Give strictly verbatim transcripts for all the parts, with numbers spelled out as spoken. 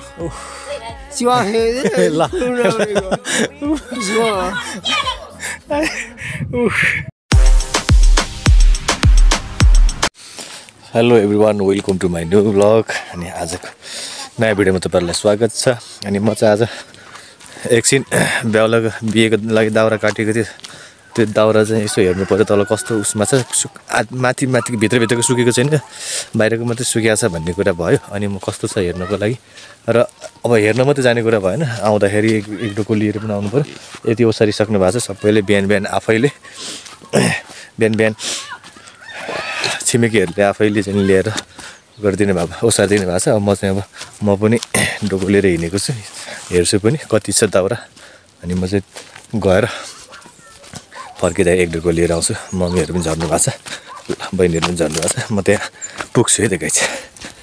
Siwa ल hello everyone welcome to my new blog अनि आजको नयाँ भिडियोमा तपाईँहरूलाई स्वागत छ अनि म चाहिँ आज एकछिन बेहुला बिहेको लागि दाउरा काटेको थियो त्यो दाउरा चाहिँ यसो हेर्नु पर्यो तल कस्तो उसमा छ माथि माथि भित्रभित्रको सुकेको छैन बाहिरको मात्रै सुकिया छ भन्ने कुरा भयो अनि म कस्तो छ हेर्नको लागि र अब हेर्न मात्रै जाने कुरा भएन आउँदाखेरि एक एक डोको लिएर पनि आउनु पर्यो यति ओसारी सक्नु भएको छ सबैले बिहान बिहान आफैले बिहान बिहान छिमेकीहरूले आफैले चाहिँ लिएर गरिदिनु भएको ओसारिदिनु भएको छ अब म चाहिँ अब म पनि डोको लिएर हिँडेको छु हेर्छु पनि कति छ दाउरा अनि म चाहिँ गएर फर्किँदा एक डोको लिएर आउँछु मम्मीहरू पनि झर्नु भएको छ बहिनीहरू पनि झर्नु भएको छ म त्यहाँ पुग्छु है देखाइ छ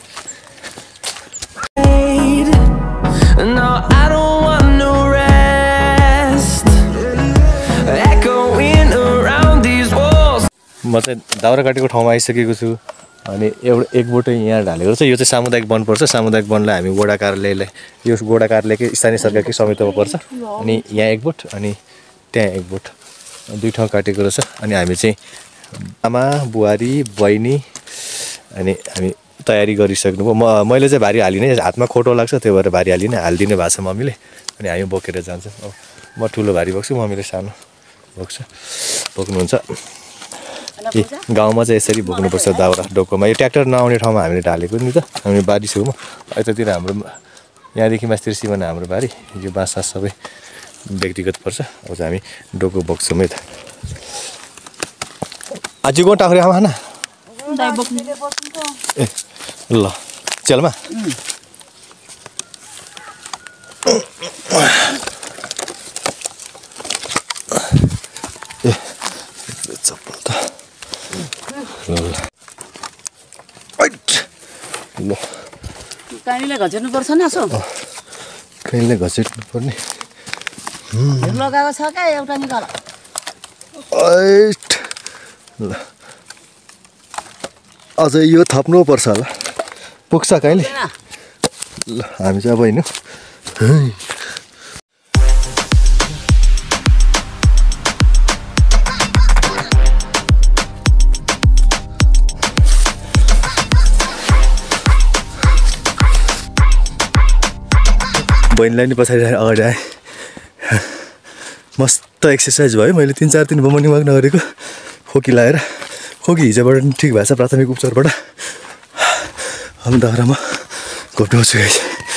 म चाहिँ दाउरा काटेको ठाउँमा आइसकेको छु अनि एउटा एक बोटै यहाँ ढालेको छ यो चाहिँ सामुदायिक वन पर्छ सामुदायिक वनलाई हामी वडा कार्यालयलाई यो वडा कार्यालयकै स्थानीय सरकारकै स्वामित्वमा पर्छ अनि यहाँ एक बोट अनि त्यहाँ एक बोट दुई ठाउँ काटेको रहेछ अनि हामी चाहिँ आमा बुहारी बहिनी अनि हामी तयारी गरिसक्नु भयो म मैले चाहिँ भारी हालिनँ हातमा खोटो लाग्छ त्यो भएर भारी हालिनँ हालिदिनु भएको छ मम्मीले अनि हामी बोकेर जान्छौँ अब म ठुलो भारी बोक्छु मम्मीले सानो बोक्छ बोक्नुहुन्छ गाउँमा चाहिँ यसरी बोक्नुपर्छ दाउरा डोकोमा यो ट्र्याक्टर नआउने ठाउँमा हामीले ढालेको नि त हामी बारी छेउमा यतातिर हाम्रो यहाँदेखि मास्तिर सिमाना हाम्रो बारी यो बाँस सास सबै व्यक्तिगत पर्छ अब चाहिँ हामी डोको बोक्छौँ है त आज को टाक्रे आमा खाना ए ल चलमा ए चप्पल त ल काइले घचेट्नु पर्छ नि यसो काइले घचेट्नु पर्ने लगाएको छ क्या एउटा निकाल ल अझ यो थप्नु पर्छ होला पुग्छ काइले ल हामी चाहिँ अब हिँड्नु बहिनीलाई नि पछाडि अगाडि आएँ मस्त एक्सर्साइज भयो मैले तिन चार दिन भयो मर्निङ वाक नगरेको खोकी लगाएर खोकी हिजोबाट नि ठिक भएको छ प्राथमिक उपचारबाट अब दाउरामा घोप्टाउँछु गाइस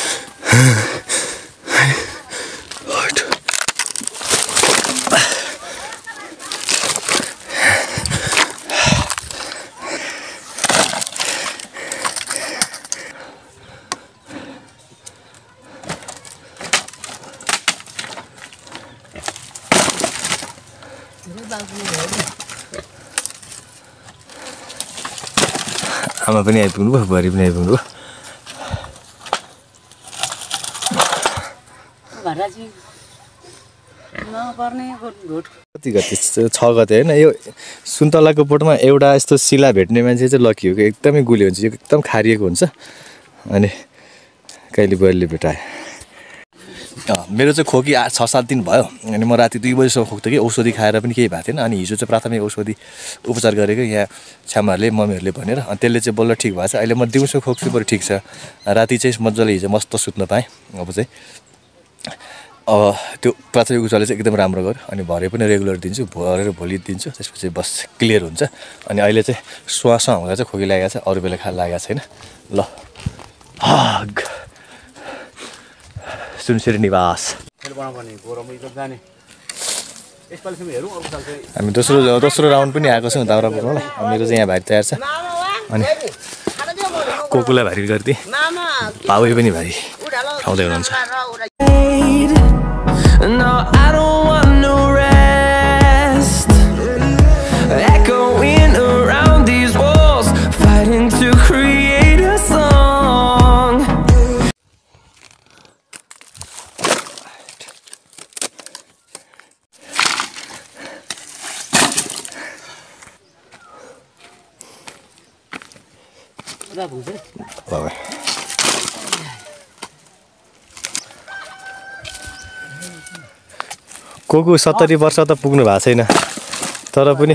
आमा पनि आइपुग्नु भयो बुहारी पनि आइपुग्नु भयो कति गते छ गते होइन यो सुन्तलाको बोटमा एउटा यस्तो शिला भेट्ने मान्छे चाहिँ लकी हो कि एकदमै गुली हुन्छ यो एकदम खारिएको हुन्छ अनि कहिले बुहारीले भेटायो मेरो चाहिँ खोकी आठ छ सात दिन भयो अनि म राति दुई बजीसम्म खोक्थेँ कि औषधि खाएर पनि केही भएको थिएन अनि हिजो चाहिँ प्राथमिक औषधि उपचार गरेको यहाँ छ्यामाहरूले मम्मीहरूले भनेर अनि त्यसले चाहिँ बल्ल ठिक भएको छ अहिले म दिउँसो खोक्छु बरु ठिक छ राति चाहिँ मजाले हिजो मस्त सुत्न पाएँ अब चाहिँ अब त्यो प्राथमिक उपचारले चाहिँ एकदम राम्रो गर्यो अनि भरे पनि रेगुलर दिन्छु भरेर भोलि दिन्छु त्यसपछि बस क्लियर हुन्छ अनि अहिले चाहिँ श्वास हुँदा चाहिँ खोकी लागेको छ अरू बेला खा लागेको छैन ल सुनसरी निवास हामी दोस्रो दोस्रो राउन्ड पनि आएको छौँ दाउरा बोक्नलाई मेरो चाहिँ यहाँ भारी तयार छ अनि कोकुलाई भारी गरिदिएँ पावै पनि भारी खाउँदै हुनुहुन्छ कोकु सत्तरी वर्ष त पुग्नु भएको छैन तर पनि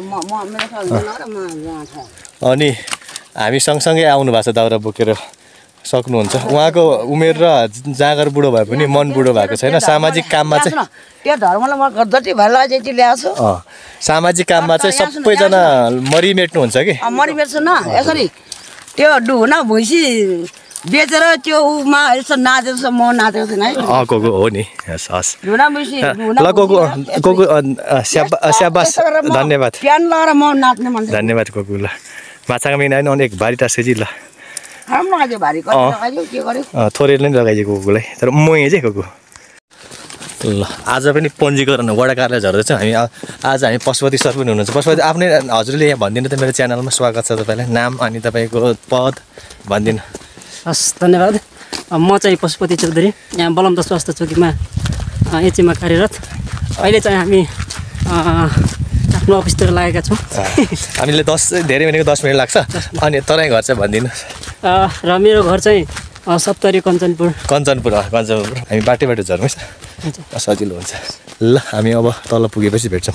अनि हामी सँगसँगै आउनु भएको छ दाउरा बोकेर सक्नुहुन्छ उहाँको उमेर र जाँगर बुढो भए पनि मन बुढो भएको छैन सामाजिक काममा चाहिँ त्यो धर्मलाई म जति भएला जति ल्याएको छु सामाजिक काममा चाहिँ सबैजना मरिमेट्नुहुन्छ कि मरिमेट्छु न यसरी त्यो डुहुना भुइँसी बेचेर त्यो उमा यसो नाचेको छ म नाचेको छैन है अँ कोकु हो नि हस् हस् ढुना भुइँसी ल कोकु कोकु स्याबास धन्यवाद प्यान लगाएर म नाच्ने मान्छे धन्यवाद कोकु ल माछाको महिना होइन अनेक भारी टाँसेजी ल राम्रो लगाइदियो भारी कति लगाइदियो के गर्यो थोरै नै लगाइदियो कोकुलाई तर म यहाँ चाहिँ कोकु ल आज पनि पञ्जीकरण वडा कार्यालय झर्दैछ हामी आज हामी पशुपति सर पनि हुनुहुन्छ पशुपति आफ्नै हजुरले यहाँ भनिदिनु त मेरो च्यानलमा स्वागत छ तपाईँलाई नाम अनि तपाईँको पद भनिदिनु हस् धन्यवाद म चाहिँ पशुपति चौधरी यहाँ बलम्द स्वास्थ्य चौकीमा एचएमा कार्यरत अहिले चाहिँ हामी आफ्नो अफिसतिर लागेका छौँ हामीले दस धेरै भनेको दस मिनट लाग्छ अनि तराई घर चाहिँ भनिदिनु र मेरो घर चाहिँ सप्तरी कञ्चनपुर कञ्चनपुर कञ्चनपुर हामी बाटो बाटो झर्नुहोस् न सजिलो हुन्छ ल हामी अब तल पुगेपछि भेट्छौँ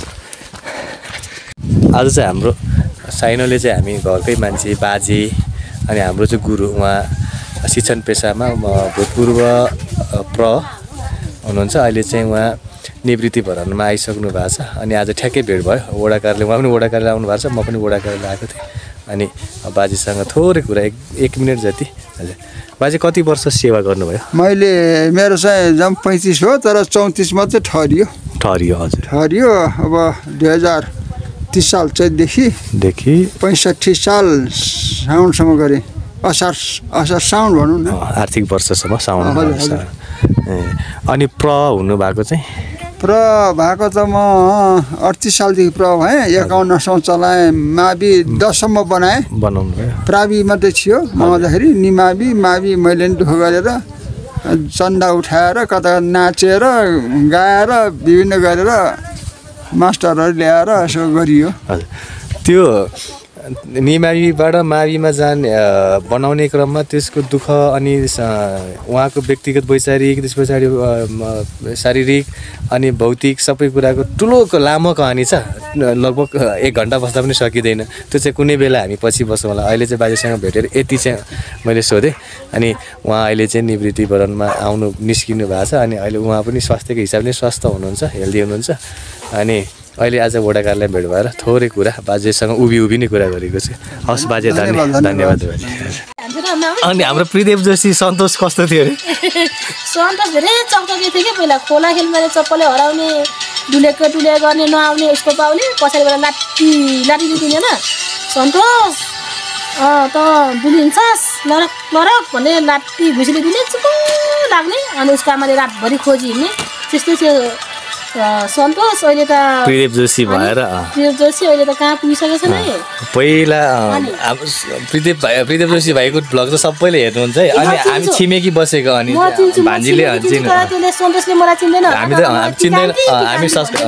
आज चाहिँ हाम्रो साइनोले चाहिँ हामी घरकै मान्छे बाजे अनि हाम्रो चाहिँ गुरु उहाँ शिक्षण पेसामा भूतपूर्व प्र हुनुहुन्छ अहिले चाहिँ उहाँ निवृत्ति भराउनमा आइसक्नु भएको छ अनि आज ठ्याक्कै भेट भयो वडा कार्यालय उहाँ पनि वडा कार्यालय आउनु भएको छ म पनि वडा कार्यालय आएको थिएँ अनि बाजेसँग थोरै कुरा एक एक मिनट जति हजुर बाजे कति वर्ष सेवा गर्नुभयो मैले मेरो चाहिँ जम पैँतिस हो तर चौतिसमा चाहिँ ठहरियो ठहरियो हजुर ठहरियो अब दुई हजार तिस साल चैतदेखि देखि पैँसठी साल साउनसम्म गरेँ असार असार साउन भनौँ न आर्थिक वर्षसम्म साउन अनि प्र हुनुभएको चाहिँ प्र भएको त म अडतिस सालदेखि प्र भएँ एकाउन्नसम्म चलाएँ मावि दससम्म बनाएँ बनाउनु भयो प्रावि मात्रै थियो म आउँदाखेरि निमावि मावि मैले नि दुःख गरेर चन्दा उठाएर कता नाचेर गाएर विभिन्न गरेर मास्टरहरू ल्याएर यसो गरियो हजुर त्यो निमाविबाट माविमा जाने बनाउने क्रममा त्यसको दुःख अनि उहाँको व्यक्तिगत वैचारिक त्यस पछाडि शारीरिक अनि भौतिक सबै कुराको ठुलो लामो कहानी छ लगभग एक घन्टा बस्दा पनि सकिँदैन त्यो चाहिँ कुनै बेला हामी पछि बस्छौँ होला अहिले चाहिँ बाजेसँग भेटेर यति चाहिँ मैले सोधेँ अनि उहाँ अहिले चाहिँ निवृत्ति भरणमा आउनु निस्किनु भएको छ अनि अहिले उहाँ पनि स्वास्थ्यको हिसाबले स्वस्थ हुनुहुन्छ हेल्दी हुनुहुन्छ अनि अहिले आज वडा कार्यालय भेट भएर थोरै कुरा बाजेसँग उभि उभि नै कुरा गरेको छु हस् बाजे धन्यवाद धन्यवाद अनि हाम्रो प्रिदेव जोशी सन्तोष कस्तो थियो अरे सन्तोष धेरै चकचके थियो कि पहिला खोला खेलमा चप्पलले हराउने डुलेको डुले गर्ने नआउने उसको पाउने पछाडिबाट लाठी लाठी दिने होइन सन्तोष त डुलिन्छस् लरक लरक भन्ने लाठी घुसीले दिने चुप लाग्ने अनि उसको आमाले रातभरि खोजी हिँड्ने त्यस्तै थियो सन्तोष अहिले त प्रिदेव जोशी भएर प्रिदेव जोशी अहिले त कहाँ पुगिसकेको छ नि पहिला प्रिदेव भाइ प्रिदेव जोशी भाइको भ्लग त सबैले हेर्नुहुन्छ है अनि हामी छिमेकी बसेको अनि भान्जीले सन्तोषले मलाई चिन्दैन हामी त चिन्दैन हामी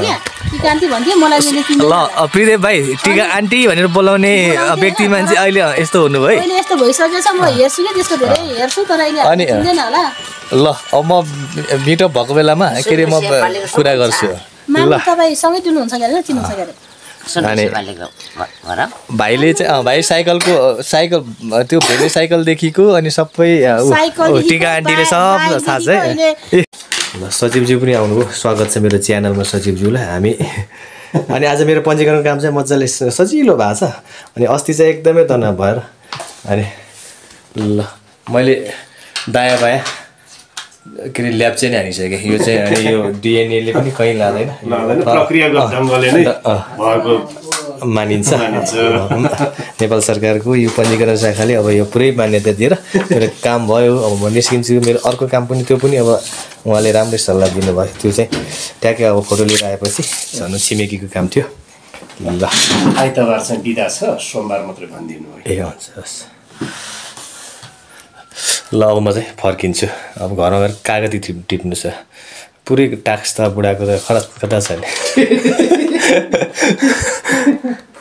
ल प्रिदेव भाइ टिका आन्टी भनेर बोलाउने व्यक्ति मान्छे अहिले यस्तो हुनुभयो अहिले यस्तो भइसकेको छ म हेर्छु कि त्यसको धेरै हेर्छु तर अहिले चिन्दैन होला ल अब म मिटअप भएको बेलामा के अरे म कुरा गर्छु ल तपाईँ सँगै डुल्नुहुन्छ के अरे चिन्नुहुन्छ के अरे अनि भाइले चाहिँ भाइ साइकलको साइकल त्यो भेले साइकलदेखिको अनि सबै टिका आन्टीले सब थाहा छ है ल सचिवज्यू पनि आउनुभयो स्वागत छ मेरो च्यानलमा सचिवज्यूलाई हामी अनि आज मेरो पञ्जीकरण काम चाहिँ मजाले सजिलो भएको छ अनि अस्ति चाहिँ एकदमै तनाव भएर अनि ल मैले दायाँ बायाँ के अरे ल्याब चाहिँ हानिसकेँ यो चाहिँ अनि यो डिएनएले पनि कहीँ लाँदैन मानिन्छ नेपाल सरकारको यो पञ्जीकरण शाखाले अब यो पुरै मान्यता दिएर मेरो काम भयो अब म निस्किन्छु मेरो अर्को काम पनि त्यो पनि अब उहाँले राम्रै सल्लाह दिनुभयो त्यो चाहिँ ट्याक्कै अब फोटो लिएर आएपछि झन् छिमेकीको काम थियो ल आइतबार चाहिँ बिदा छ सोमबार मात्रै भनिदिनु भयो ए हुन्छ हस् ल अब म चाहिँ फर्किन्छु अब घरमा गएर कागती टिप टिप्नु छ पुरै टास्क त बुढाको त खराब कता छ नि